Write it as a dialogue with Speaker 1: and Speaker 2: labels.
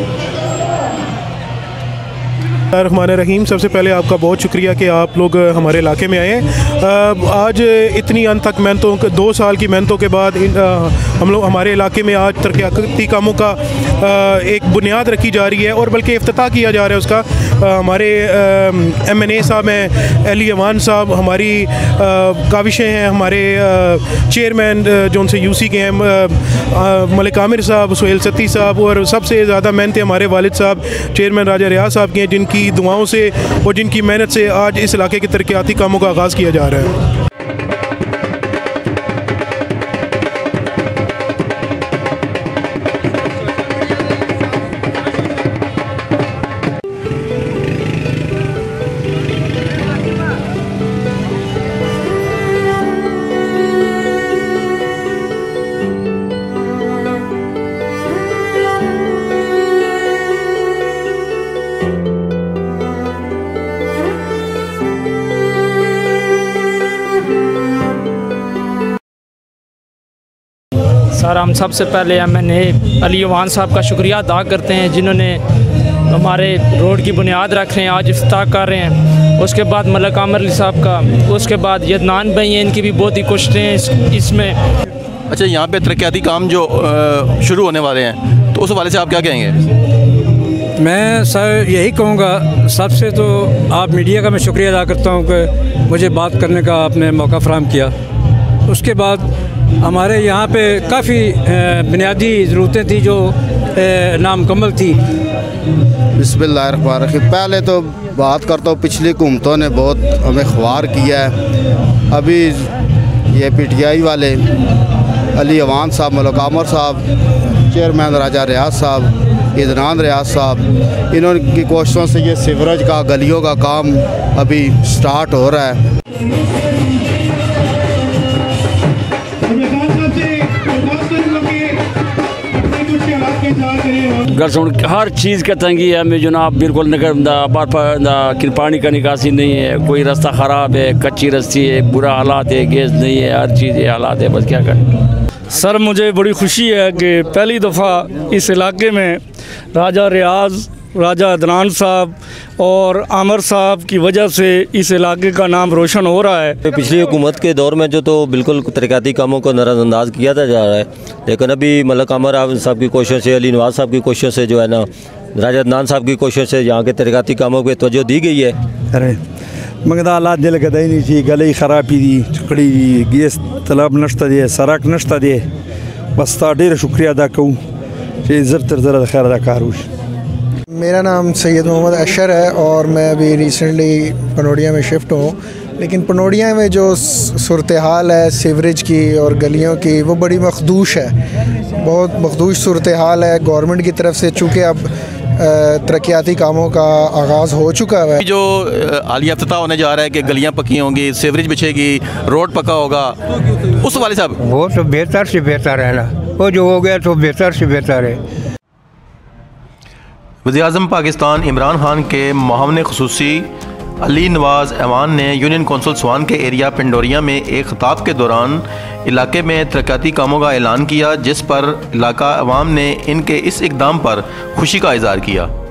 Speaker 1: रहीम, सबसे पहले आपका बहुत शुक्रिया कि आप लोग हमारे इलाके में आए। आज इतनी अनथक मेहनतों 2 साल की मेहनतों के बाद हम लोग हमारे इलाके में आज तरक्याती कामों का एक बुनियाद रखी जा रही है और बल्कि इफ्तिताह किया जा रहा है उसका। हमारे MNA साहब हैं अली अवान साहब, हमारी काविशें हैं हमारे चेयरमैन जो उनसे UC के हैं मलिक आमिर साहब, सुहेल सत्ती साहब, और सबसे ज़्यादा मेहनतें हमारे वालिद साहब चेयरमैन राजा रियाज साहब की हैं, जिनकी दुआओं से और जिनकी मेहनत से आज इस इलाके के तरक्याती कामों का आगाज़ किया जा रहा है।
Speaker 2: सर, हम सबसे पहले MNA अली अवान साहब का शुक्रिया अदा करते हैं जिन्होंने हमारे रोड की बुनियाद रख रहे हैं, आज इफ्तिताह कर रहे हैं। उसके बाद मलिक आमिर साहब का, उसके बाद यदनान भाई हैं, इनकी भी बहुत ही कोशिशें हैं इसमें।
Speaker 3: अच्छा, यहाँ पे तरक्याती काम जो शुरू होने वाले हैं, तो उस हवाले से आप क्या कहेंगे?
Speaker 4: मैं सर यही कहूँगा, सबसे तो आप मीडिया का मैं शुक्रिया अदा करता हूँ कि मुझे बात करने का आपने मौका फराहम किया। उसके बाद हमारे यहाँ पे काफ़ी बुनियादी ज़रूरतें थी जो नामुकम्मल थी।
Speaker 5: बिस्मिल्लाहिर्रहमानिर्रहीम। पहले तो बात करता हूँ, पिछली हुकूमतों ने बहुत हमें ख्वार किया है। अभी ये PTI वाले अली अवान साहब, मलिक आमिर साहब, चेयरमैन राजा रियाज साहब, यदनान रियाज साहब, इन्होंने कोशिशों से ये सीवरेज का, गलियों का काम अभी स्टार्ट हो रहा है।
Speaker 6: हर चीज़ का तंगी है हमें जनाब, बिल्कुल पानी का निकासी नहीं है, कोई रास्ता ख़राब है, कच्ची रस्सी है, बुरा हालात है, गैस नहीं है, हर चीज़ हालात है, बस क्या करें।
Speaker 2: सर, मुझे बड़ी खुशी है कि पहली दफ़ा इस इलाके में राजा रियाज, राजा अदनान साहब और आमिर साहब की वजह से इस इलाके का नाम रोशन हो रहा है।
Speaker 7: पिछली हुकूमत के दौर में जो तो बिल्कुल तरक्याती कामों को नज़रअंदाज किया जा रहा है, लेकिन अभी मलिक आमिर साहब की कोशिश से, अली नवाज साहब की कोशिश से जो है ना, राजा अदनान साहब की कोशिश से यहाँ के तरक्याती कामों पर तवज्जो दी गई है।
Speaker 4: अरे मगदा हालात दिल गदाई नहीं थी, गले खराबी दी, चकड़ी दी, गैस तलब नश्ता दे, सड़क नश्ता दे, बस ढेर शुक्रिया अदा कहूँ ज़र खैर अदा कारूश।
Speaker 8: मेरा नाम सैयद मोहम्मद अशर है और मैं अभी रिसेंटली पनोड़िया में शिफ्ट हूँ, लेकिन पनोड़िया में जो सूरत हाल है सीवरेज की और गलियों की, वो बड़ी मखदूश है, बहुत मखदूश सूरत हाल है। गवर्नमेंट की तरफ से चूँकि अब तरक्याती कामों का आगाज़ हो चुका है, जो
Speaker 3: हालिया इफ्तिताह होने जा रहा है कि गलियाँ पक्की होंगी, सीवरेज बिछेगी, रोड पक्का होगा, उस वाले साहब
Speaker 4: वो तो बेहतर से बेहतर है ना, वो जो हो गया तो बेहतर से बेहतर है।
Speaker 3: वज़ीर-ए-आज़म पाकिस्तान इमरान खान के मुआविन ख़ुसूसी अली नवाज अवान ने यूनियन कौंसिल स्वान के एरिया पिंडोरिया में एक खिताब के दौरान इलाके में तरक्याती कामों का ऐलान किया, जिस पर इलाका अवाम ने इनके इस इक़दाम पर खुशी का इज़हार किया।